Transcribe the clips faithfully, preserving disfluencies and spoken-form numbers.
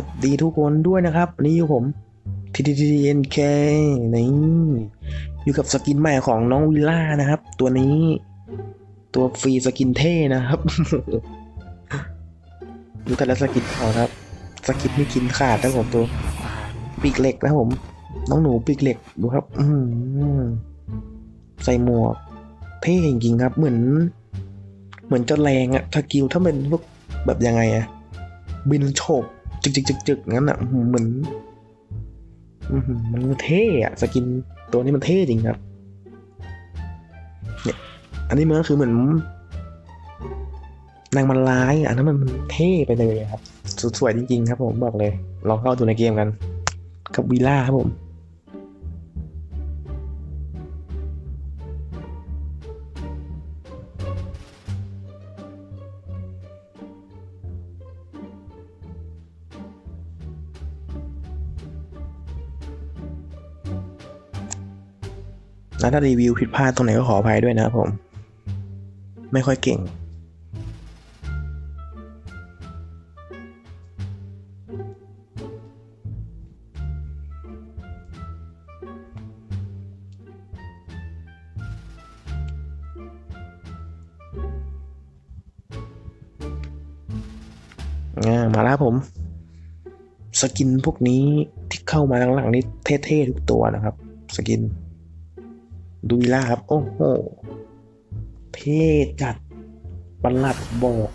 ดีทุกคนด้วยนะครับวันนี้อยู่ผม ที ที ที เอ็น เค นี่อยู่กับสกินใหม่ของน้องวิลล่านะครับ ตัวนี้ตัวฟรีสกินเท่นะครับ ดูแต่ละสกินเขาครับสกินไม่กินขาดนะผมตัวปีกเหล็กนะผมน้องหนูปีกเหล็กดูครับอืมใส่หมวกเท่จริงๆครับเหมือนเหมือนจะแรงอะสกิลถ้าเป็นพวกแบบยังไงอะบินโฉบจึกจึกจึกจึกงั้นอะเหมือนมันเท่อะสกินตัวนี้มันเท่จริงครับเนี่ยอันนี้มันก็คือเหมือนนางมันร้ายอันนั้นมันเท่ไปเลยครับสวยจริงๆครับผมบอกเลยลองเข้าดูในเกมกันกับวีล่าครับผมแล้วถ้ารีวิวผิดพลาดตรงไหนก็ขออภัยด้วยนะครับผมไม่ค่อยเก่งมาแล้วผมสกินพวกนี้ที่เข้ามาหลังๆนี้เท่ๆทุกตัวนะครับสกินดูวีล่าครับโอ้โหเท่จัดประหลัดบอก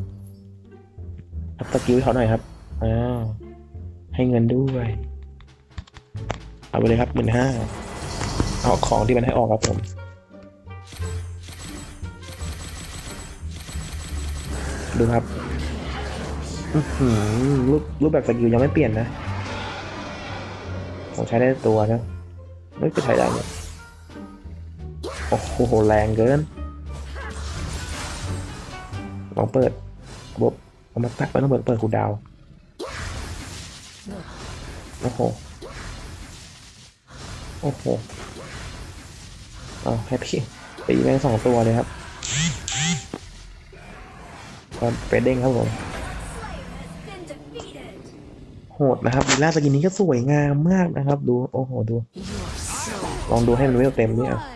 รับสกิลให้เขาหน่อยครับอ้าวให้เงินด้วยเอาไปเลยครับหมื่นห้าเอาของที่มันให้ออกครับผมดูครับรูปรูปแบบสกิลยังไม่เปลี่ยนนะผมใช้ได้ตัวนะไม่ก็ใช้ได้เนี่ยโอ้โหแรงเกินลองเปิดระบบเอามาตักไปต้องเปิดเปิดคูดาวโอ้โหโอ้โหเอาแฮปปี้ตีไปสองตัวเลยครับก็ไปเด้งครับผมโหดนะครับลีลาสกินนี้ก็สวยงามมากนะครับดูโอ้โหดูลองดูให้มันเวลเต็มนี่อ่ะ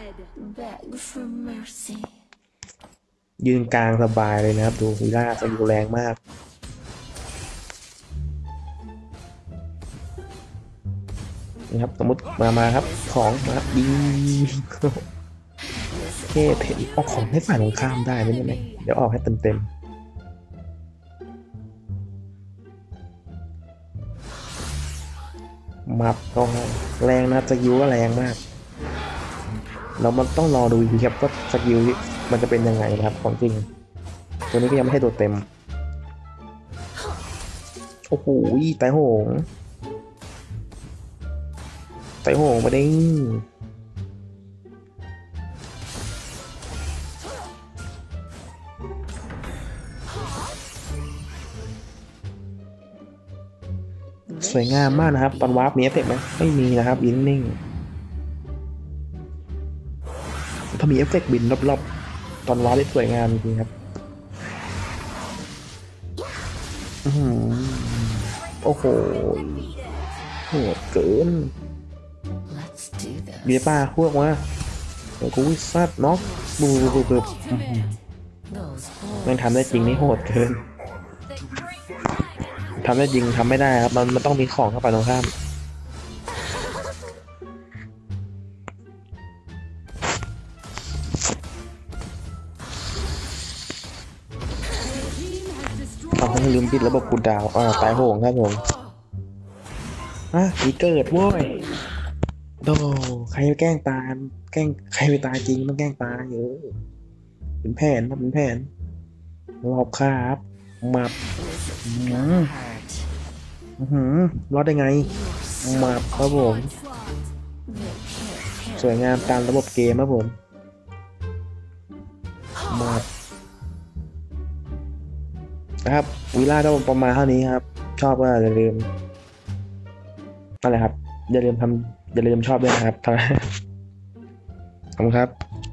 ยืนกลางสบายเลยนะครับดูลีลาสกิลแรงมากนี่ครับสมมติมามาครับของมาดีเท่เท่เอาของให้ฝ่ายตรงข้ามได้ไหมเนี่ยเดี๋ยวออกให้เต็มเต็มมับก็แรงนะสกิลก็แรงมากแล้วมันต้องรอดูอีกทีครับว่าสกิลมันจะเป็นยังไงนะครับของจริงตัวนี้ก็ยังไม่ให้ตัวเต็มโอ้โหไตโหงไตโหงมาได้สวยงามมากนะครับตอนวาร์ปมีเอฟเฟกต์ไหมไม่มีนะครับยิงนิ่งถ้ามีเอฟเฟกต์บินรอบๆตอนวาร์ปได้สวยงามจริงครับโอ้โหโหดเกินเบียป้าพวกว่าเดี๋ยวกูวิสัตน็อกบูบูบูมันทำได้จริงนี่โหดเกินทำได้จริงทำไม่ได้ครับมันมันต้องมีของเข้าไปตรงข้ามเอาให้ลืมปิดระบบคูลดาวน์อ่าตายโหงครับผมอ่ะผีเกิดโว้ยโดใครไปแกล้งตายแกล้งใครไปตายจริงต้องแกล้งตายเออเป็นแผนนะเป็นแผนรอบครับมาหืมรอดได้ไงมาครับผมสวยงามตามระบบเกมครับผมมานะครับวิลล่าก็ประมาณเท่านี้ครับชอบก็อย่าลืมอะไรครับอย่าลืมทำอย่าลืมชอบด้วยนะครับขอบคุณครับ